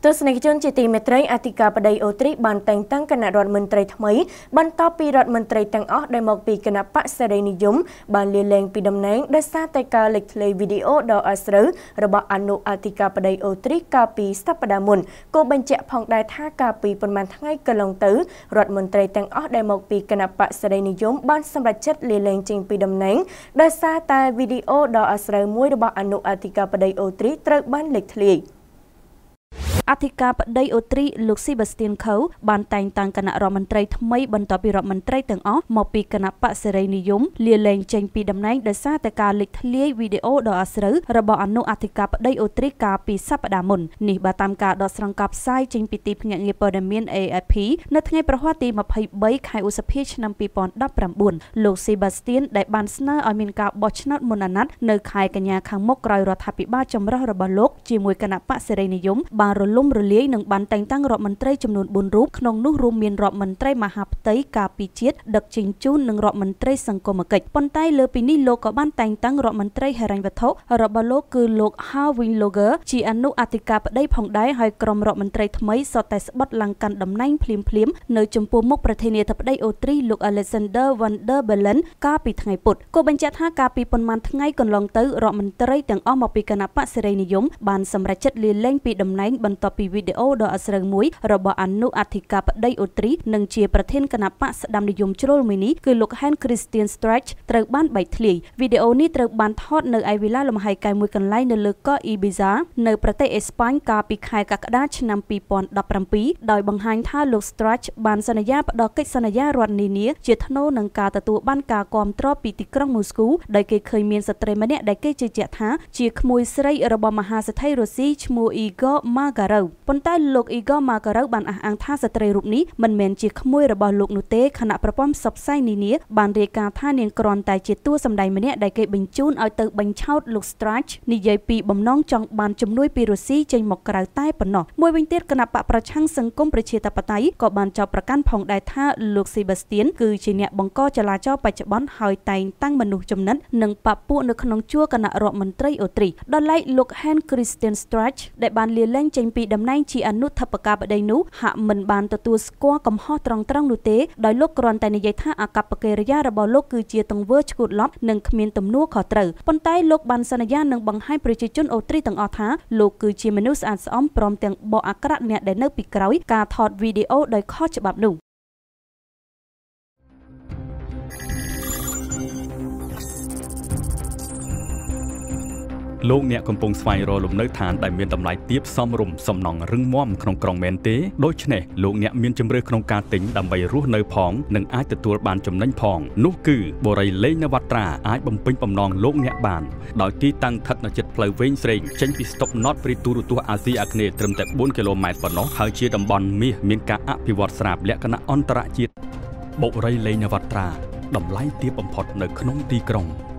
ទស្សនិកជនជាទីមេត្រីអធិការបតីអូទ្រីបានតែងតាំងគណៈរដ្ឋមន្ត្រីថ្មីបន្ទាប់ពីរដ្ឋមន្ត្រីទាំងអស់ដែលមកពីគណៈបក្សសេរីនិយមបានលាលែងពីតំណែងដោយសារតែការលេចធ្លាយវីដេអូដ៏អាស្រូវរបស់អនុអធិការបតីអូទ្រីកាលពីសប្តាហ៍មុនក៏បញ្ជាក់ផងដែរថាកាលពីប្រមាណថ្ងៃកន្លងទៅរដ្ឋមន្ត្រីទាំងអស់ដែលមកពីគណៈបក្សសេរីនិយមបានសម្រេចចិត្តលាលែងចេញពីតំណែងដោយសារតែវីដេអូដ៏អាស្រូវមួយរបស់អនុអធិការបតីអូទ្រីត្រូវបានលេចធ្លាយអធិការបតីអូទ្រីលោកស៊ីបាស្ទៀនខូបានតែងតាំងគណៈរដ្ឋមន្ត្រីថ្មីបន្ទាប់ពីរដ្ឋមន្ត្រីទាំងអស់មកពីគណៈបក្សសេរីនិយមលាលែងចេញពីតំណែងដោយសារតែការលេចធ្លាយវីដេអូដ៏អាស្រូវរបស់អនុអធិការបតីអូទ្រីកាលពីសប្តាហ៍មុននេះបើតាមការដកស្រង់ការផ្សាយចេញពីទីភ្នាក់ងារព័ត៌មាន AFP នៅថ្ងៃប្រហ័សទី23ខែឧសភាឆ្នាំ2019លោកស៊ីបាស្ទៀនដែលបានស្នើឲ្យមានការបោះឆ្នោតមុនអាណត្តិនៅខែកញ្ញាខាងមុខក្រោយរដ្ឋាភិបាលចម្រុះរបស់លោកជាមួយគណៈបក្សសេរីនិយមបានរលំរលាយនឹងបានតែងតាំងរដ្ឋមន្ត្រីចំនួន4រូបក្នុងនោះរួមមានរដ្ឋមន្ត្រីមហាផ្ទៃការពារជាតិដឹកជញ្ជូននិងរដ្ឋមន្ត្រីសង្គមគិច្ចប៉ុន្តែលើពីនេះលោកក៏បានតែងតាំងរដ្ឋមន្ត្រីហិរញ្ញវត្ថុរបស់លោកគឺលោក Harvin Loger ជាអនុអធិការបតីផងដែរហើយក្រុមរដ្ឋមន្ត្រីថ្មីសុទ្ធតែស្បត់ឡើងកាន់តំណែងភ្លាមនៅចំពោះមុខប្រធានាធិបតីអូទ្រីលោក Alexander Van der Bellen កាលពីថ្ងៃពុធក៏បញ្ជាក់ថាកាលពីប៉ុន្មានថ្ងៃកន្លងទៅរដ្ឋមន្ត្រីទាំងអស់មកពីគណៈបក្សសេរីនិយមបានសម្រេចចិត្តលាលែងពីតំណែងបន្ទាប់ពីវីដេអូដ៏អាស្រូវមួយរបស់អនុអធិការបតីអូទ្រីនិងជាប្រធានគណៈបក្សស្ដាមនិយមជ្រុលមួយនេះគឺលោក Hans Christian Streich ត្រូវបានបែកធ្លាយវីដេអូនេះត្រូវបានថតនៅឯវិឡាលំហែកាយមួយកន្លែងនៅលើកោះ Ibiza នៅប្រទេសអេស្ប៉ាញកាលពីខែកក្កដាឆ្នាំ2017ដោយបង្ហាញថាលោក Streich បានសន្យាផ្ដល់កិច្ចសន្យារដ្ឋនានាជាថ្នូរនឹងការទទួលបានការគាំទ្រពីទីក្រុងមូស្គូដោយគេឃើញមានស្ត្រីម្នាក់ដែលគេជឿជាក់ថាជាក្មួយស្រីរបស់មហាសេដ្ឋីរុស្ស៊ីឈ្មោះ Igor Makarov ប៉ុន្តែលោក Igor Makarov បានអះអាងថាស្ត្រីរូបនេះមិនមែនជាក្មួយរបស់លោកនោះទេខណៈប្រព័ន្ធផ្សព្វផ្សាយនានាបានរាយការណ៍ថានាងគ្រាន់តែជាតួសម្ដែងម្នាក់ដែលគេបញ្ជូនឲ្យទៅបញ្ឆោតលោក Streich និយាយពីបំណងចង់បានជំនួយពីរុស្ស៊ីចេញមកក្រៅតែប៉ុណ្ណោះមួយវិញទៀតគណៈបកប្រឆាំងសង្គមប្រជាធិបតេយ្យក៏បានចោទប្រកាន់ផងដែរថាលោកស៊ីបាស្ទៀនគឺជាអ្នកបង្កចលាចលបច្ចុប្បន្នហើយតែងតាំងមនុស្សចំណិតនិងបពពួកនៅក្នុងជួរគណៈរដ្ឋមន្ត្រីអូទ្រីដល់ឡែកលោក Hans Christian Streich ដែលបានលាលែងចេញពីតំណែងជាអនុអធិការបតីនោះហាក់មិនបានទទួលស្គាល់កំហុសត្រង់នោះទេដោយលោកគ្រាន់តែនិយាយថាអាកប្បកិរិយារបស់លោកគឺជាទង្វើឈួតឡប់និងគ្មានទំនួលខុសត្រូវប៉ុន្តែលោកបានសន្យានឹងបង្ហាញប្រជាជនអូទ្រីទាំងអស់ថាលោកគឺជាមនុស្សស្អាតស្អំព្រមទាំងបកអាក្រក់អ្នកដែលនៅពីក្រោយការថតវីដេអូដោយខុសច្បាប់នោះលោកអ្នកកំពុងស្វែងរកលំនៅឋានដែលមានតម្លៃទាបសមរម្យសំណង់រឹងមាំក្នុងក្រុងមែនទេដូច្នេះលោកអ្នកមានជម្រើសក្នុងការទិញដើម្បីរស់នៅផងនិងអាចទទួលបានចំណេញផងនោះគឺបូរីលេងនវត្រាអាចបំពេញបំណងលោកអ្នកបានដោយទីតាំងស្ថិតនៅជិតផ្លូវវែងស្រេងចេញពីស្តុកណតព្រីទូរទស្សន៍អាស៊ីអាគ្នេយ៍ត្រឹមតែ4គីឡូម៉ែត្រប៉ុណ្ណោះហើយជាតំបន់មាសមានការអភិវឌ្ឍស្រាប់លក្ខណៈអន្តរជាតិបូរីលេងនវត្រាតម្លៃទាបបំផុតនៅក្នុងទីក្រុង